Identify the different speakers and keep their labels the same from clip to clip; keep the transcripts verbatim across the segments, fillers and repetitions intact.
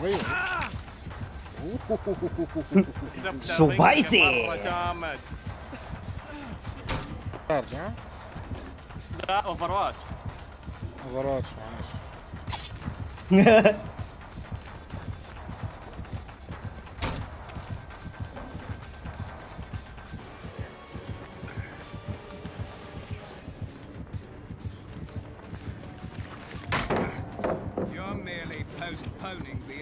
Speaker 1: سبايسي
Speaker 2: مرة جامد.
Speaker 3: ارجع.
Speaker 2: لا اوفر واتش.
Speaker 3: اوفر واتش معلش.
Speaker 4: You're merely postponing the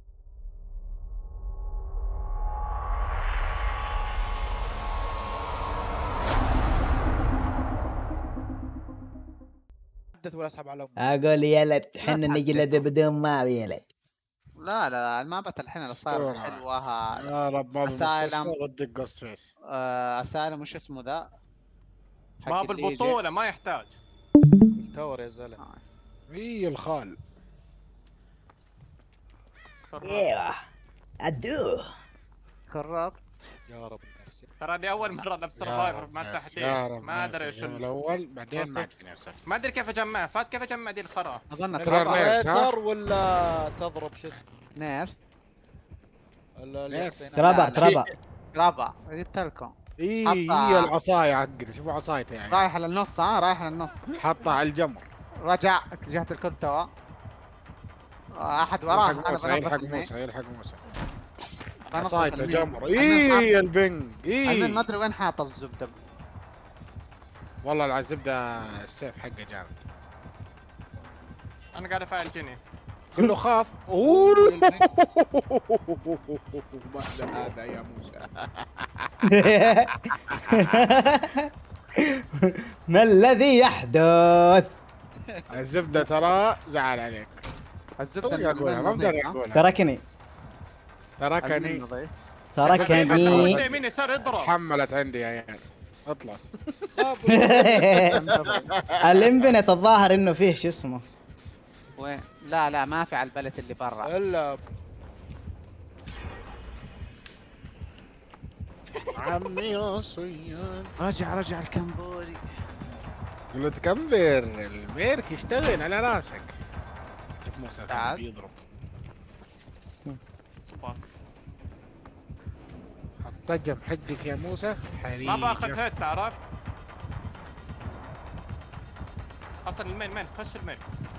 Speaker 5: ولا اسحب على امي.
Speaker 1: اقول يلد حنا نجي لدي بدون ما يلد.
Speaker 6: لا لا المابات الحين اللي صارت
Speaker 3: أسطورة.
Speaker 6: حلوة.
Speaker 3: يا رب ما
Speaker 6: أسالم.
Speaker 3: ضد جوست فيس.
Speaker 6: آه، اسالم وش اسمه ذا؟
Speaker 2: ما بالبطولة ما يحتاج.
Speaker 5: التاور يا زلمه.
Speaker 6: نايس.
Speaker 3: اي الخال.
Speaker 1: ايوه ادوه.
Speaker 6: خربت.
Speaker 5: يا رب.
Speaker 2: ترى دي اول مرة العب سرفايفر مع التحديد. ما ادري ايش ال-
Speaker 3: الاول بعدين ما نفسك.
Speaker 2: ما ادري كيف اجمع. فات كيف اجمع دي الخرا.
Speaker 6: اظن
Speaker 3: ترى
Speaker 6: ترى
Speaker 3: نيرس، ها؟
Speaker 5: بريكر ولا تضرب شو اسمه؟
Speaker 6: نيرس.
Speaker 5: ال- اللي
Speaker 3: نيرس.
Speaker 5: يعطينا-
Speaker 1: ترابع
Speaker 6: لا،
Speaker 1: ترابع.
Speaker 6: رابع قلت لكم.
Speaker 3: اي
Speaker 6: حطها.
Speaker 3: هي العصاية حقتي، شوفوا عصايتي يعني.
Speaker 6: رايح للنص ها رايح للنص.
Speaker 3: حطها على الجمر.
Speaker 6: رجع اتجهت الكل توا. آه، احد وراه
Speaker 3: يلحق
Speaker 6: انا
Speaker 3: موسى،
Speaker 6: بنظف
Speaker 3: يلحق
Speaker 6: المي.
Speaker 3: موسى يلحق موسى.
Speaker 6: بنظف
Speaker 3: عصايته
Speaker 6: المي.
Speaker 3: جمر.
Speaker 6: المي
Speaker 3: اي
Speaker 6: حاط-
Speaker 3: البنج.
Speaker 6: المي ما
Speaker 3: اي
Speaker 6: ادري وين حاط الزبده.
Speaker 3: والله الزبدة السيف حقه جامد.
Speaker 2: انا قاعد افعل جيني.
Speaker 3: قل له خاف. اوه مهلا هذا يا موسى.
Speaker 1: ما الذي يحدث؟
Speaker 3: الزبدة ترى زعل عليك.
Speaker 6: الزبده
Speaker 3: توي اقولها ما بدي اقولها.
Speaker 1: تركني
Speaker 3: تركني.
Speaker 6: نظيف.
Speaker 1: تركني.
Speaker 2: مين يصير يضرب.
Speaker 3: حملت عندي يا عيال. اطلع.
Speaker 1: الانفنت الظاهر انه فيه شو اسمه.
Speaker 6: وين؟ لا لا ما في على البلت اللي برا.
Speaker 5: الا
Speaker 3: عمي يا صياد.
Speaker 6: رجع رجع الكمبوري.
Speaker 3: قل له تكمبر الميرك يشتغل على راسك. شوف موسى
Speaker 6: تعال.
Speaker 3: بيضرب.
Speaker 2: سوبر.
Speaker 3: الطجم حقك يا موسى حريق.
Speaker 2: ما باخذ هيد تعرف. اصلا المين مين خش المين.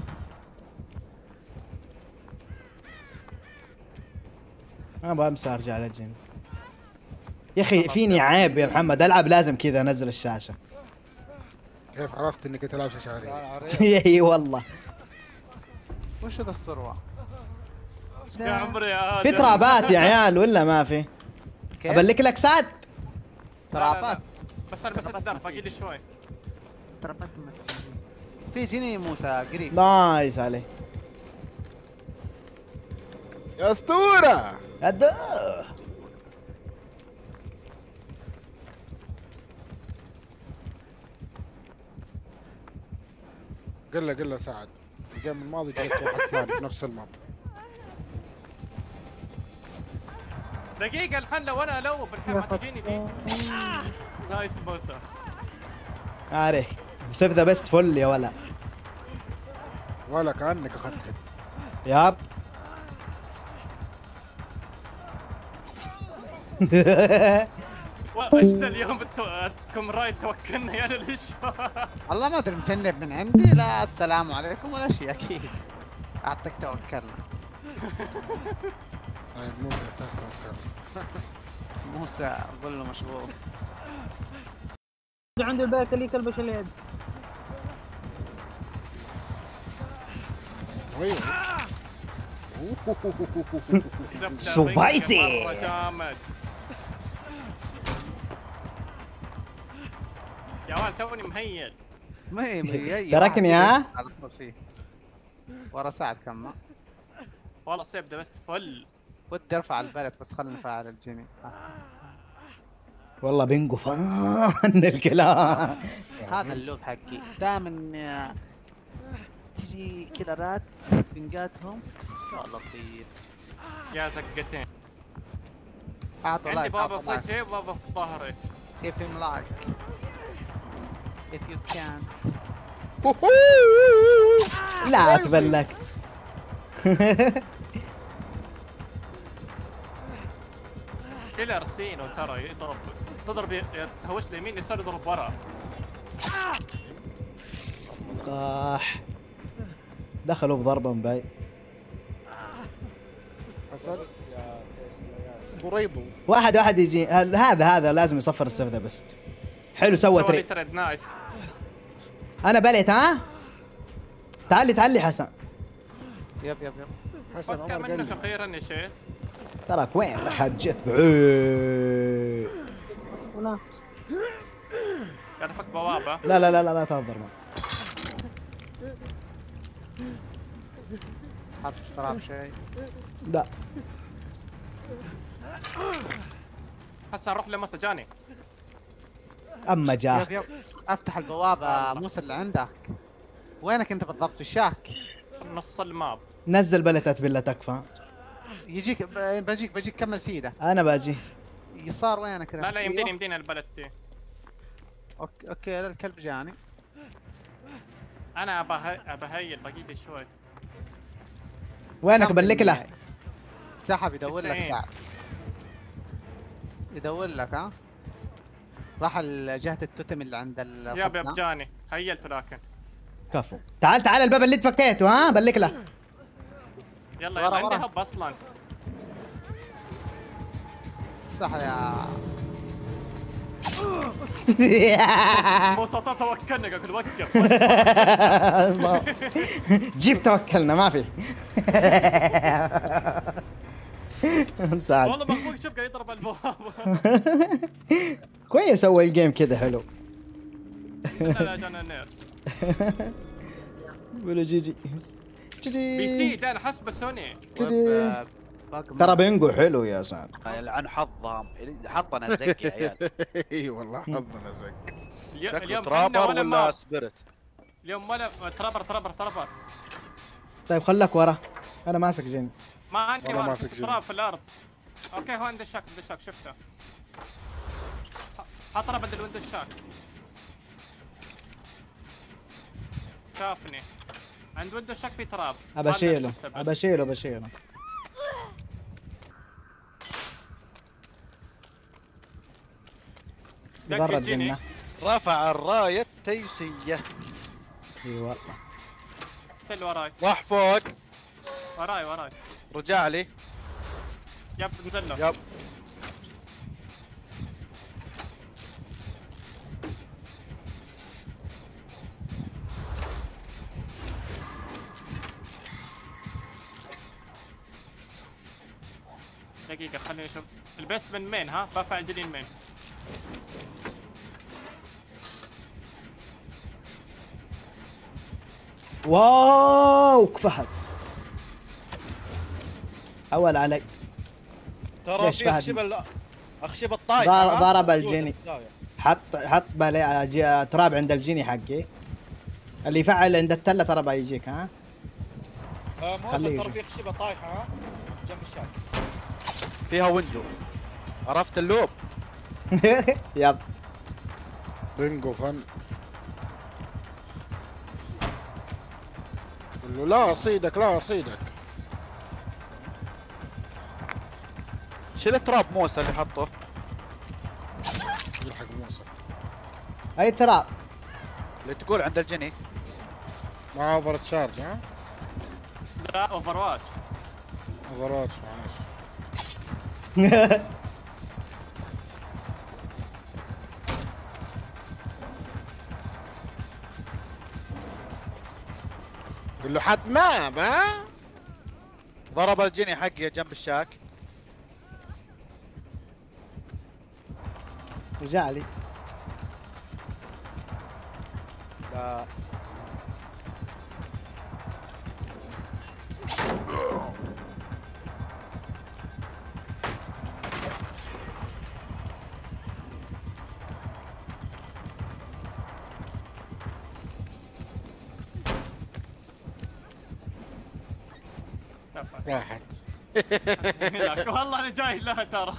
Speaker 1: انا بمسى ارجع للجيم. يا اخي فيني عيب يا محمد العب لازم كذا انزل الشاشه.
Speaker 3: كيف عرفت انك تلعب شاشة؟
Speaker 1: اي والله.
Speaker 6: وش ذا الصروة؟
Speaker 2: يا عمري يا
Speaker 1: في ترابات يا عيال ولا ما في؟
Speaker 6: كيف؟
Speaker 1: ابلك لك سعد.
Speaker 6: ترابات.
Speaker 2: بس انا بس الدم باقي لي شوي.
Speaker 6: ترابات مجانية. في جيني موسى قريب.
Speaker 1: نايس عليه.
Speaker 3: يا اسطورة.
Speaker 1: ادوه.
Speaker 3: قل له قل له سعد. الجيم الماضي جلست واحد ثاني في نفس الماب.
Speaker 2: دقيقة الحين لو انا الو بالحين ما تجيني دي. نايس موسى.
Speaker 1: عارف سيف ذا بيست فل يا ولا.
Speaker 3: ولا كأنك اخذت هيد.
Speaker 1: ياب.
Speaker 2: ايش ذا اليوم انتم راي توكلنا يا ليش؟
Speaker 6: والله ما ادري مجنب من عندي. لا السلام عليكم ولا شيء اكيد. اعطيك توكلنا.
Speaker 3: طيب موسى يحتاج توكل.
Speaker 6: موسى قول له مشغول.
Speaker 7: عند البيت اللي كلبش اليد.
Speaker 1: سبايسي.
Speaker 2: مرة جامد. يا ولد توني مهيل.
Speaker 6: ما هي ما هي
Speaker 1: تركني ها؟
Speaker 6: ادخل فيه. ورا ساعد كم.
Speaker 2: والله سيف ده بس فل.
Speaker 6: ودي ارفع البلد بس خلينا نفعل الجيني.
Speaker 1: والله بينجو فان الكلام.
Speaker 6: هذا اللوب حقي دائما تجي كيلرات بنقاتهم. يا لطيف.
Speaker 2: يا زقتين.
Speaker 6: اعطوا
Speaker 2: عندي
Speaker 6: لايك
Speaker 2: بابا
Speaker 6: اعطوا
Speaker 2: في
Speaker 6: لايك.
Speaker 2: وجهي وبابا في ظهري.
Speaker 6: If him like. If you can't.
Speaker 1: لا تبلكت.
Speaker 2: كيلر سينو ترى يضرب تضرب تهوش اليمين يسار يضرب ورا.
Speaker 1: آح دخلوا بضربة من بعيد.
Speaker 3: حسن قريضو
Speaker 1: واحد واحد يجي هذا هذا لازم يصفر السيف ذا بس. حلو سوى
Speaker 2: سوى لي
Speaker 1: تريد.
Speaker 2: تريد نايس.
Speaker 1: انا بليت ها. تعالي تعالي حسن.
Speaker 6: يب يب يب.
Speaker 3: حسن
Speaker 2: فكر
Speaker 3: عمر
Speaker 2: منك
Speaker 3: قال
Speaker 2: اخيرا يا شيخ.
Speaker 1: تراك وين رحت جيت بعيد.
Speaker 2: يعرفك بوابه.
Speaker 1: لا لا لا لا لا تهضر معه.
Speaker 6: حاط في سراب شيء.
Speaker 1: لا
Speaker 2: هسه نروح لموسى جاني.
Speaker 1: اما
Speaker 6: يب
Speaker 1: جاه
Speaker 6: يب. افتح البوابة موسى اللي عندك. وينك انت بالضبط في الشاك؟
Speaker 2: نص الماب.
Speaker 1: نزل بلتت بالله تكفى.
Speaker 6: يجيك ب- بجيك بجيك كمل سيده.
Speaker 1: انا باجي.
Speaker 6: يسار وينك؟
Speaker 2: لا لا
Speaker 6: أيوه.
Speaker 2: يمديني يمديني البلد دي.
Speaker 6: اوكي اوكي لا، الكلب جاني.
Speaker 2: انا ابى ابى هيل باقي لي شوي.
Speaker 1: وينك بلك له.
Speaker 6: سحب يدور لك
Speaker 2: تسعين.
Speaker 6: ساعة. يدور لك ها. راح جهة التوتم اللي عند
Speaker 2: ياب
Speaker 6: الخزان.
Speaker 2: ياب جاني هيلته لكن.
Speaker 1: كفو. تعال تعال الباب اللي انت فكيته ها بلك له.
Speaker 2: يلا
Speaker 6: ورا،
Speaker 2: يلا عندي
Speaker 6: ورا.
Speaker 2: هب اصلا.
Speaker 6: صح يا
Speaker 2: موسى توكلنا قاعد نوقف.
Speaker 1: جيب توكلنا ما في. سعد.
Speaker 2: والله مخبوق شوف قاعد يضرب البوابه.
Speaker 1: كويس اول جيم كذا حلو.
Speaker 2: لا لا جانا نيرس.
Speaker 1: قولوا جي جي جي
Speaker 2: بي سي
Speaker 1: جي
Speaker 2: ده انا حسب سوني.
Speaker 1: جي جي.
Speaker 6: باق
Speaker 1: ترى بينجو حلو يا سعد.
Speaker 7: يلعن حظهم حظنا زق يا عيال.
Speaker 3: اي والله حظنا زق.
Speaker 2: اليوم
Speaker 7: شكله
Speaker 2: اليوم
Speaker 7: ترابر
Speaker 2: حنا ولا
Speaker 7: ولا
Speaker 2: ما
Speaker 7: سبيريت؟
Speaker 2: اليوم ولا ترابر ترابر ترابر.
Speaker 1: طيب خلك ورا انا ماسك جيني.
Speaker 2: ما عندي
Speaker 3: والله
Speaker 2: ورا
Speaker 3: ماسك
Speaker 2: شفت
Speaker 3: جيم.
Speaker 2: تراب في الارض. اوكي هو عنده الشاك عنده الشاك شفته. حط تراب عند الويندو الشاك. شافني عند ويندو الشاك في تراب.
Speaker 1: ابى اشيله ابى اشيله ابى اشيله. برا الجنة.
Speaker 5: رفع الراية تيسية.
Speaker 1: اي والله.
Speaker 2: ستيل وراي
Speaker 5: راح فوق.
Speaker 2: وراي وراي.
Speaker 5: رجع لي.
Speaker 2: يب نزل له.
Speaker 5: يب.
Speaker 2: دقيقة خليني اشوف البيس من مين ها بفع الجنين مين.
Speaker 1: واو كفحت. اول علي.
Speaker 5: ترى
Speaker 1: ليش
Speaker 5: في
Speaker 1: فهد؟
Speaker 5: اخشب اخشب الطايح.
Speaker 1: ضرب ضرب الجيني. حط حط بالي جي- تراب عند الجيني حقي. اللي يفعل عند التله ترى بيجيك ها.
Speaker 5: موسى
Speaker 1: خليه
Speaker 5: ترى
Speaker 1: يجي.
Speaker 5: في خشبة طايحة ها جنب الشاك. فيها ويندو. عرفت اللوب؟
Speaker 1: يلا.
Speaker 3: بينجو فن. قول له لا اصيدك لا اصيدك.
Speaker 5: شيل التراب موسى اللي حطه.
Speaker 3: يلحق موسى.
Speaker 1: اي تراب.
Speaker 5: اللي تقول عند الجني.
Speaker 3: معاه اوفر تشارج ها؟
Speaker 2: لا اوفر واتش.
Speaker 3: اوفر واتش معلش. قول له حتمام ها؟
Speaker 5: ضرب الجني حقي جنب الشاك.
Speaker 1: رجع لي.
Speaker 5: لا
Speaker 3: راحت.
Speaker 2: لك والله انا جاي لها ترى.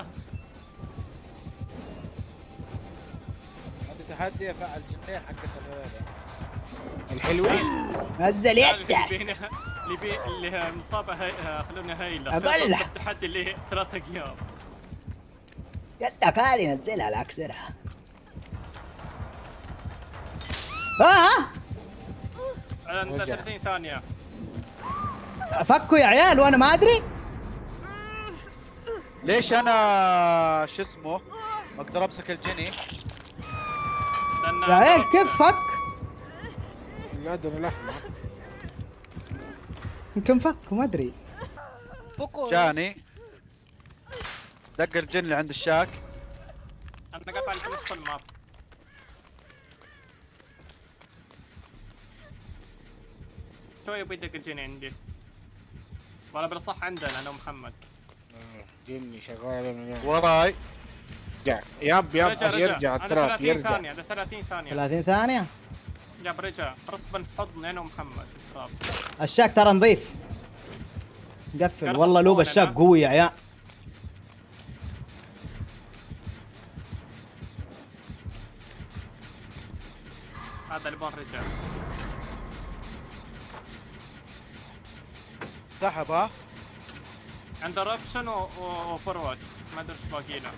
Speaker 5: عندي تحدي افعل جنين حقت الهذا.
Speaker 3: الحلوين.
Speaker 1: نزل
Speaker 2: اللي
Speaker 1: يده.
Speaker 2: بينا اللي بي اللي مصابه هي خلونا هايله.
Speaker 1: أقول لك.
Speaker 2: التحدي اللي ثلاثة ايام.
Speaker 1: يدك هذه نزلها لا اكسرها. اه
Speaker 2: عندنا ثلاثين ثانية.
Speaker 1: فكوا يا عيال وانا ما ادري.
Speaker 5: ليش انا شو اسمه ما اقدر امسك الجني؟
Speaker 2: لأن
Speaker 1: يا عيال كيف فك؟
Speaker 3: الأذن الأحمر
Speaker 1: يمكن فك ما ادري.
Speaker 5: جاني دق الجن اللي عند الشاك.
Speaker 2: أنا قطع في نص الماب. شوي بيدق الجني عندي. ولا بالصح عندنا أنا ومحمد.
Speaker 3: جني شغال من هنا.
Speaker 5: وراي
Speaker 3: يرجع يب يب
Speaker 2: رجع رجع
Speaker 3: يرجع
Speaker 2: أنا
Speaker 3: التراب
Speaker 2: ثلاثين
Speaker 3: يرجع.
Speaker 2: ثانية. أنا ثلاثين ثانية.
Speaker 1: ثلاثين ثانية.
Speaker 2: جاب رجع رسبا في حضني أنا ومحمد التراب.
Speaker 1: الشاك ترى نظيف. قفل
Speaker 2: يلا
Speaker 1: والله لوب
Speaker 2: خطونا
Speaker 1: الشاك
Speaker 2: أنا.
Speaker 1: قوي يا عيال.
Speaker 2: هذا البون رجع.
Speaker 5: سحب ها.
Speaker 2: عنده ربشن وفروت ما ادري ايش باقي له.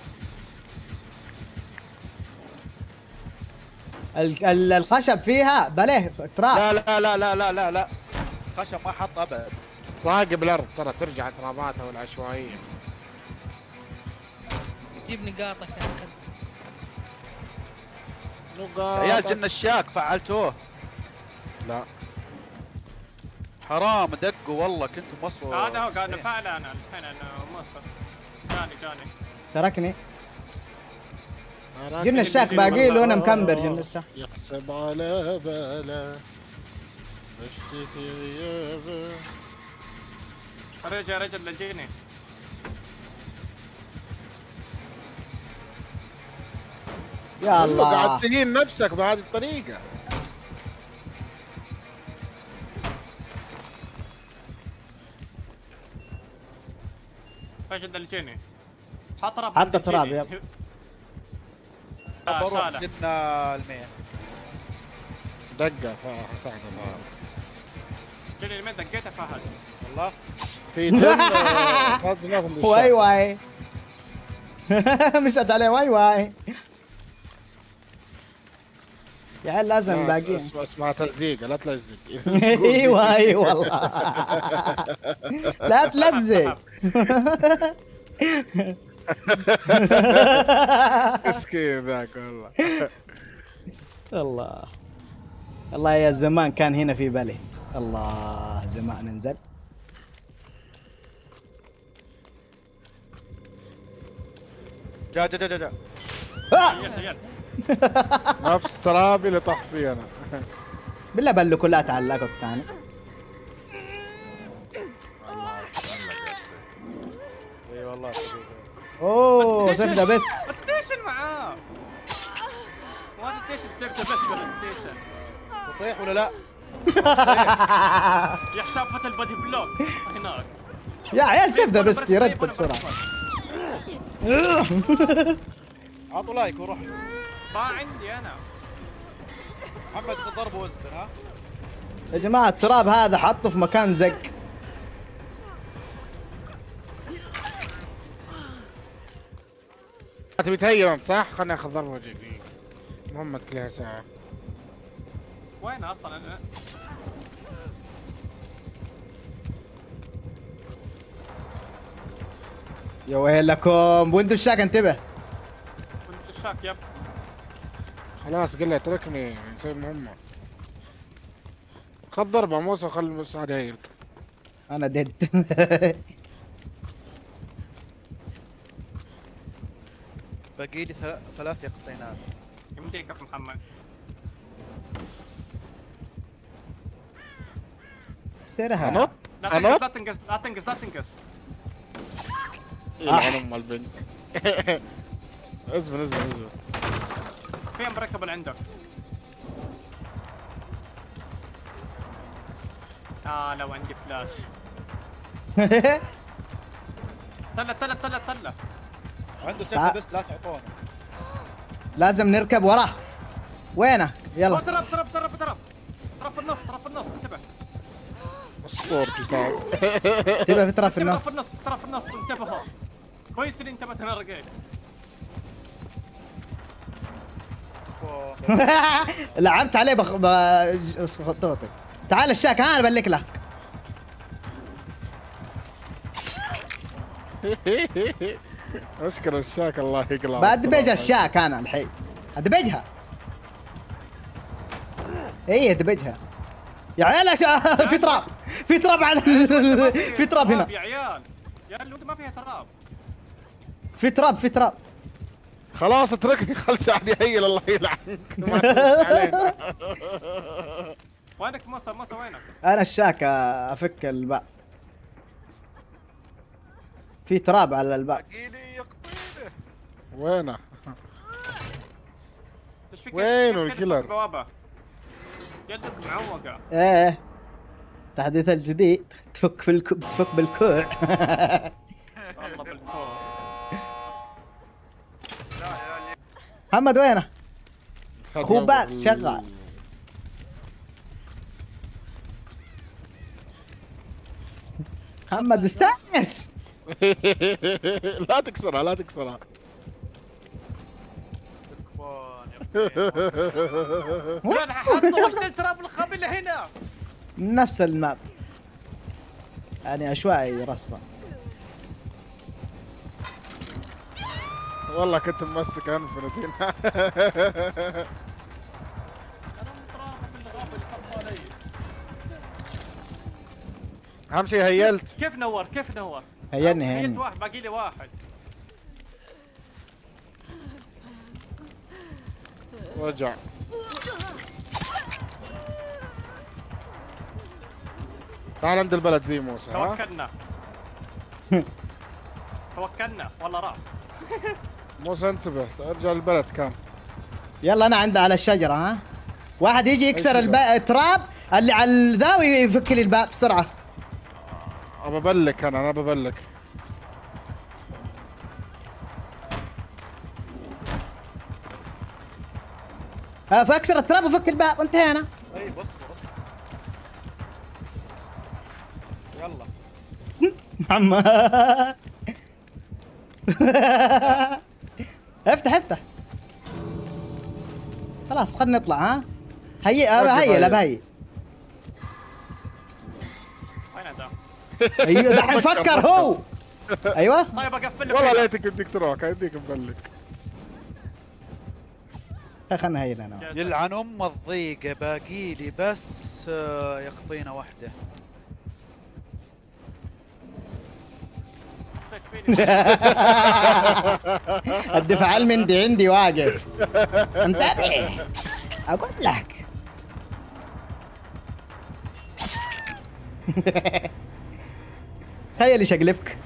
Speaker 1: ال- ال- الخشب فيها بليه تراب.
Speaker 5: لا لا لا لا لا لا لا خشب ما حط ابد.
Speaker 3: راقب الأرض ترى ترجع تراباتها والعشوائية.
Speaker 8: جيب نقاطك يا اخي.
Speaker 3: نقاط.
Speaker 5: عيال جن الشاك فعلتوه.
Speaker 3: لا
Speaker 5: حرام دقوا والله كنتم وصلوا.
Speaker 2: هذا هو قاعد نفعل انا الحين انا مصر. جاني جاني.
Speaker 1: تركني.
Speaker 3: أنا
Speaker 1: جن الشاك باقي له وانا مكمبر جن الشاك.
Speaker 3: يحسب على باله اشتكي غيابه.
Speaker 2: رجع رجع للجيني.
Speaker 1: يا الله.
Speaker 3: قاعد تهين نفسك بهذه الطريقة.
Speaker 2: رجع للجيني. حط تراب.
Speaker 1: حط تراب يب.
Speaker 2: آه
Speaker 5: بروح
Speaker 2: شاله.
Speaker 5: جن المين.
Speaker 3: دقة فحساعده فهد.
Speaker 2: جيني المين دقيته فهد.
Speaker 5: والله
Speaker 3: في جن فهد ناخذ
Speaker 1: واي واي. مشت عليه واي واي. يا عيال لازم باقي.
Speaker 3: اسمها اسمها تلزيقة لا تلزق.
Speaker 1: ايوه اي والله. لا تلزق.
Speaker 3: مسكين ذاك والله.
Speaker 1: الله الله يا زمان كان هنا في بلد. الله زمان ننزل.
Speaker 5: جا جا جا جا.
Speaker 1: آه!
Speaker 2: يلا يلا.
Speaker 3: نفس ترابي اللي طحت فيه انا.
Speaker 1: بالله بلو كلها تعلقك ثاني.
Speaker 5: اي والله
Speaker 1: اوه سفده بس.
Speaker 2: ستيشن معاه. وهذا ستيشن سيفته بس بالستيشن.
Speaker 5: تطيح ولا لا؟
Speaker 2: يا حساب فتى البادي بلوك هناك.
Speaker 1: يا عيال سفده بس يرد بسرعه.
Speaker 5: عطوا لايك وروح.
Speaker 2: ما عندي انا.
Speaker 5: محمد خذ ضربه واصبر ها.
Speaker 1: يا جماعه التراب هذا حطه في مكان زق.
Speaker 3: تبي تهيئ صح؟ خلني اخذ ضربة وجهي. محمد كلها ساعة.
Speaker 2: وين اصلا انا؟
Speaker 1: يا ويلكم ويندو الشاك انتبه.
Speaker 2: كنت الشاك يب.
Speaker 3: خلاص قل له اتركني نسوي مهمة. خذ ضربة موسى خلي المساعد يهيلك.
Speaker 1: انا ديد.
Speaker 5: باقي لي ثل- ثلاث يقطينات.
Speaker 2: يمديك يا محمد.
Speaker 1: سرها.
Speaker 3: انط
Speaker 2: لا تنقص
Speaker 3: انط.
Speaker 2: لا تنقص لا تنقص لا تنقص.
Speaker 3: يلعن ام البنت. اصبر اصبر اصبر.
Speaker 2: فين مركب اللي عندك؟ اه لو عندي فلاش. طلع طلع طلع طلع.
Speaker 5: عنده سكه بس لا تعطونه.
Speaker 1: لازم نركب وراه. وينه؟
Speaker 2: أوه،
Speaker 1: يلا.
Speaker 2: تراب تراب تراب تراب. تراب في النص تراب في النص انتبه.
Speaker 3: اسطورتي صار.
Speaker 1: تبى في تراب في
Speaker 2: تراب
Speaker 1: النص.
Speaker 2: في النص تراب في النص انتبهوا. كويس اللي انتبهت انا رقيت.
Speaker 1: لعبت عليه بخ... ب... خطوطك. تعال الشاك، ها انا بلك لك.
Speaker 3: اشكر الشاك الله يقلع.
Speaker 1: بدبج الشاك انا الحين. ادبجها. اي ادبجها. يا عيال في تراب، في تراب على في تراب هنا.
Speaker 2: يا عيال يا اللود ما فيها تراب.
Speaker 1: في تراب في تراب.
Speaker 3: خلاص اتركني، خل سعد يهيل الله يلعنك. ما تفوت علينا.
Speaker 2: وينك موسى؟ موسى وينك؟
Speaker 1: انا الشاك افك الباب. في تراب على الباب.
Speaker 5: باقيلي يقطينه.
Speaker 3: وينه؟
Speaker 2: ايش فيك؟
Speaker 3: وينه
Speaker 2: كيف
Speaker 3: الكيلر؟
Speaker 2: تفك بوابة؟ يدك معوقة.
Speaker 1: ايه التحديث الجديد تفك في الك... تفك بالكوع.
Speaker 2: والله بالكور.
Speaker 1: محمد وينه؟ اخو باس شغال. محمد مستانس.
Speaker 3: لا تكسرها لا تكسرها.
Speaker 2: وين حطوا وش التراب الخبي اللي هنا؟
Speaker 1: نفس الماب يعني عشوائي رسمه.
Speaker 3: والله كنت ممسك انفنتين.
Speaker 2: انا مترابط بالغابة اللي حطوا علي.
Speaker 3: اهم شيء هيلت.
Speaker 2: كيف نور؟ كيف نور؟
Speaker 1: هيني
Speaker 2: هيلت
Speaker 1: هيني.
Speaker 2: واحد، باقي لي واحد.
Speaker 3: رجع. تعال عند البلد ذي موسى. ها
Speaker 2: توكلنا. توكلنا والله راح.
Speaker 3: موسى انتبه، ارجع البلد كان.
Speaker 1: يلا انا عندي على الشجره. ها واحد يجي يكسر
Speaker 3: أي
Speaker 1: الب... التراب اللي على الذاوي يفك لي الباب بسرعه.
Speaker 3: ابى ابلك انا انا ببلك.
Speaker 1: ها فاكسر التراب وفك الباب وانتهينا.
Speaker 5: طيب اصبر اصبر. يلا.
Speaker 1: محمد. افتح افتح. خلاص خلينا نطلع. ها هي ابى هي لا بهي.
Speaker 2: وين هذا؟
Speaker 1: ايوه دحين فكر هو. ايوه
Speaker 2: طيب اقفل لك.
Speaker 3: والله
Speaker 2: هنا.
Speaker 3: ليتك بدك تروح كان يديك مبلك.
Speaker 1: خلنا هي لنا.
Speaker 5: يلعن ام الضيقه، باقيلي بس آه، يقطينا واحده.
Speaker 2: حسيت فيني.
Speaker 1: الدفاع المندي عندي واقف. انتبه اقول لك. تخيل ايش اقلبك.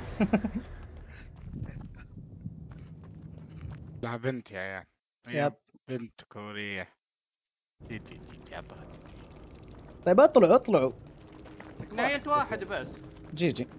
Speaker 3: لا بنت يا عيال.
Speaker 1: يب.
Speaker 3: بنت كورية. تي تي تي تي ابغى تي.
Speaker 1: طيب اطلعوا اطلعوا.
Speaker 2: نايلت واحد بس.
Speaker 1: جي جي.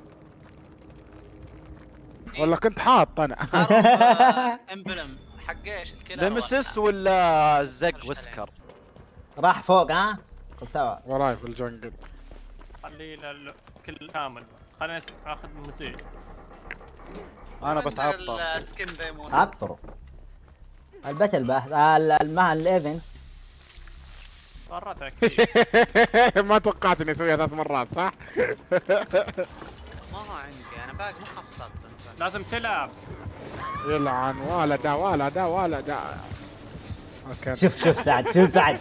Speaker 3: والله كنت حاط انا.
Speaker 6: امبلم حق ايش الكلام؟
Speaker 5: لمسس ولا زق وسكر؟
Speaker 1: راح فوق. ها قلتها.
Speaker 3: وراي في الجنقل.
Speaker 2: خليه الكل كامل. خليني اخذ المزيج.
Speaker 5: انا بتعطل.
Speaker 6: السكن ذا موسى.
Speaker 1: عطروا البتل باح المع الايفنت.
Speaker 2: مرات اكيد.
Speaker 3: ما توقعت اني اسويها ثلاث مرات صح؟
Speaker 6: ما عندي انا باقي ما حصلت.
Speaker 2: لازم تلعب.
Speaker 3: يلعن والدا والدا والدا. اوكي.
Speaker 1: شوف شوف سعد شوف سعد.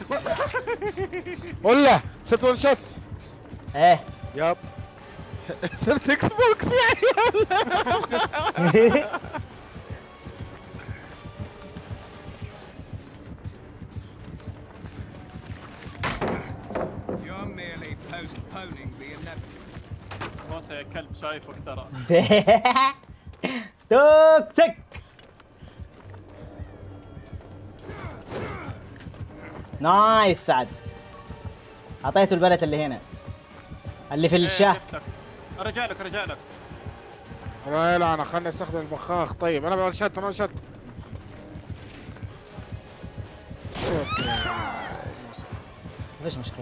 Speaker 3: ولا صرت ون شوت.
Speaker 1: ايه
Speaker 5: يب.
Speaker 3: صرت اكس بوكس يا عيال.
Speaker 4: You're merely postponing the inevitable.
Speaker 2: موسى يا كلب شايفك ترى.
Speaker 1: توك تك. نايس سعد. اعطيته البلد اللي هنا اللي في الشاه.
Speaker 2: ارجع لك ارجع لك.
Speaker 3: والله يلعن خلني استخدم البخاخ. طيب انا ون شوت ون شوت.
Speaker 1: مفيش مشكلة.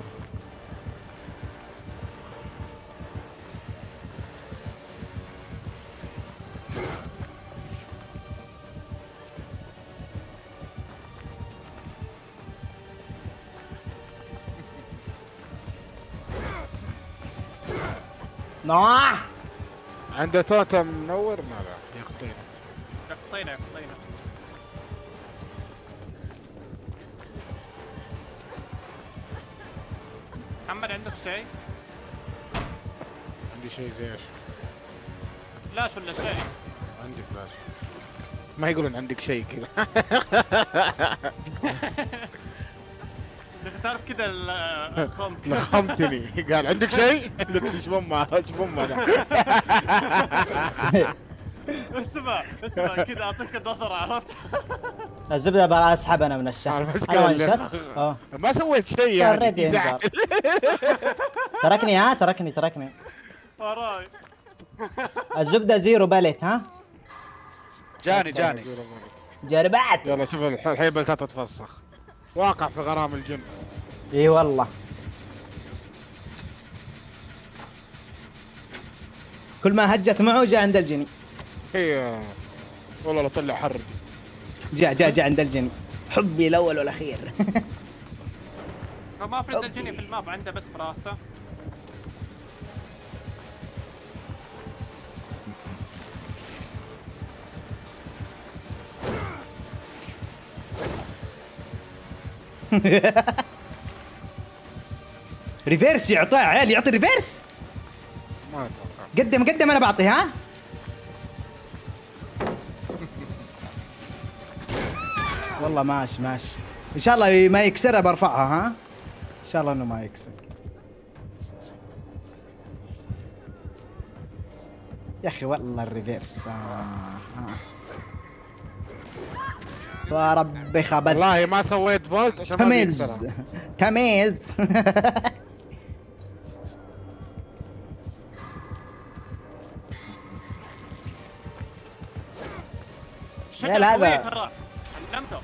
Speaker 1: نوح.
Speaker 3: عنده توتم منور؟ لا لا يقطينا.
Speaker 2: يقطينا يقطينا. محمد عندك شيء؟
Speaker 3: عندي شيء زي ايش؟
Speaker 2: فلاش ولا شيء؟
Speaker 3: عندي فلاش. ما يقولون عندك شيء كذا.
Speaker 2: تعرف كذا الخم.
Speaker 3: لخمتني. قال عندك شيء؟ قلت ايش بمه ايش بمه انا.
Speaker 2: اسمع اسمع كذا اعطيك النظرة عرفت؟
Speaker 1: الزبده بقى اسحب انا من الشات.
Speaker 3: بس
Speaker 1: انا
Speaker 3: قال لي-
Speaker 1: وانشت. اه
Speaker 3: ما سويت شيء
Speaker 1: صار
Speaker 3: يعني.
Speaker 1: ريدي
Speaker 3: يزعل.
Speaker 1: ينزل. تركني ها تركني تركني.
Speaker 2: وراي.
Speaker 1: الزبده زيرو باليت ها.
Speaker 5: جاني جاني.
Speaker 1: جربعت.
Speaker 3: يلا شوف الح- الحين بلتها تتفسخ. واقع في غرام الجن.
Speaker 1: اي والله. كل ما هجت معه جاء عند الجني.
Speaker 3: هي والله لا طلع حرج.
Speaker 1: جاء جاء جاء عند الجني. حبي الاول والاخير.
Speaker 2: ما افرض الجني في الماب عنده بس في راسه.
Speaker 1: ريفيرس يعطيه عيال يعطي ريفيرس.
Speaker 3: ما اتوقع.
Speaker 1: قدم قدم انا بعطي ها. والله ماشي ماشي. ان شاء الله ما يكسرها برفعها ها. ان شاء الله انه ما يكسر. يا اخي والله الريفيرس. آه. آه. يا ربي خبز.
Speaker 3: والله ما سويت فولت عشان ما
Speaker 1: تميز
Speaker 3: يكسرها.
Speaker 1: تميز.
Speaker 2: الشكل
Speaker 1: لا،
Speaker 2: قوي
Speaker 1: هذا-
Speaker 2: ترى. علمته.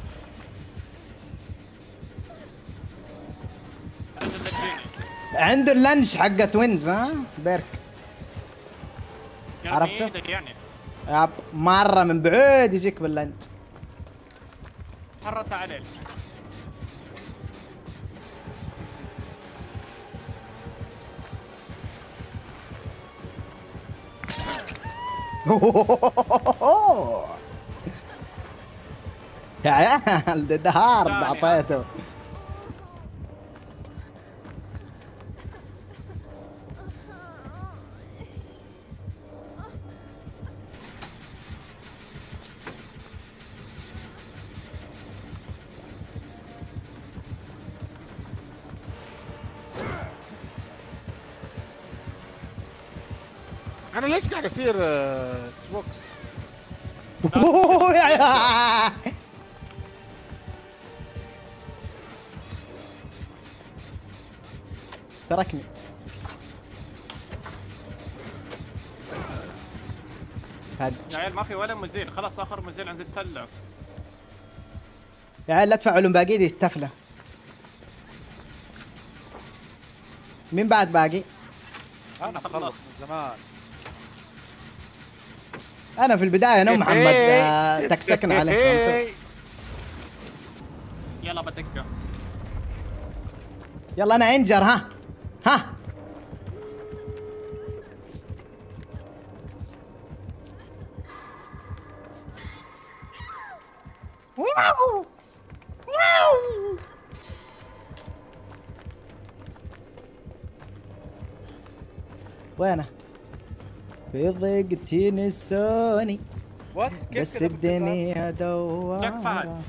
Speaker 2: عند الجني.
Speaker 1: عنده اللانش حق توينز ها بيرك.
Speaker 2: يعني
Speaker 1: عرفته؟
Speaker 2: إيدك يعني.
Speaker 1: ياب مرة من بعيد يجيك باللانش.
Speaker 2: حرت عليه.
Speaker 1: يا عيال ده هارد اعطيته.
Speaker 3: انا ليش قاعد اصير آه، اكس بوكس؟
Speaker 1: يا عيال. تركني. هج.
Speaker 2: يا عيال ما في ولا مزيل خلاص اخر مزيل عند التلة.
Speaker 1: يا عيال لا تفعلوا باقي لي التفلة. مين بعد باقي؟
Speaker 5: انا خلص من زمان.
Speaker 1: انا في البداية انا ومحمد آه، تكسكنا عليه.
Speaker 2: يلا بدقه.
Speaker 1: يلا انا انجر ها ها. واو واو. وينه؟ في ضيق تنسوني
Speaker 5: وات كيف
Speaker 1: بس
Speaker 5: كذا
Speaker 1: الدنيا
Speaker 2: جاك
Speaker 1: دوارة.
Speaker 2: فهد.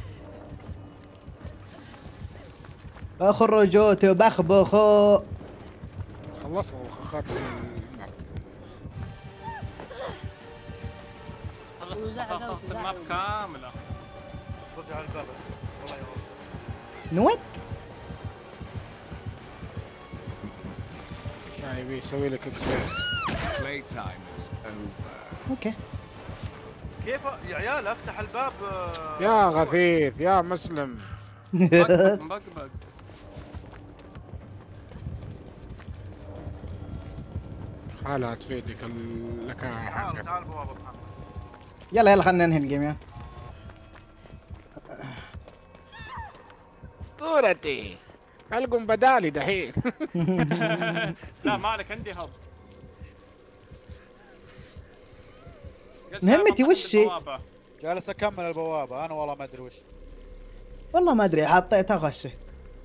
Speaker 1: اخرجوا بخبخوا.
Speaker 3: خلصنا الخخات في الماب.
Speaker 2: خلص الماب كامله.
Speaker 5: رجع على الباب. والله يا ولد.
Speaker 1: نوت.
Speaker 3: ما يبي يسوي لك اكس بوكس.
Speaker 4: Playtime is over.
Speaker 1: اوكي.
Speaker 5: كيف يا عيال افتح الباب آه،
Speaker 3: يا غثيث يا مسلم.
Speaker 2: مبقبق مبقبق.
Speaker 3: حالها تفيدك اللكاعة
Speaker 5: تعال
Speaker 3: حقك.
Speaker 5: تعال بابا محمد.
Speaker 1: يلا يلا خلينا ننهي الجيم يلا.
Speaker 3: اسطورتي. القم بدالي دحين.
Speaker 2: لا ما عليك عندي هب.
Speaker 1: مهمتي وش هي؟
Speaker 5: جالس اكمل البوابه انا والله ما ادري وش.
Speaker 1: والله ما ادري حطيتها وخشيت.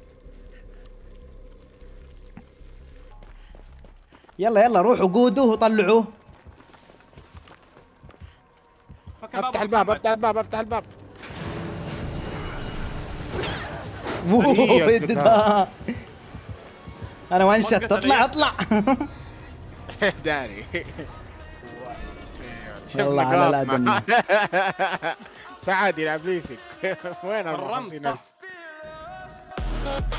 Speaker 1: يلا يلا روحوا قودوه وطلعوه.
Speaker 3: افتح الباب افتح الباب افتح الباب.
Speaker 1: ووو، ده. انا وانشت اطلع اطلع.
Speaker 3: داري.
Speaker 1: والله على لا دم.
Speaker 3: سعد يلعب ليسك. وين ال
Speaker 2: الرمز
Speaker 3: خمسين ألف؟
Speaker 2: صح.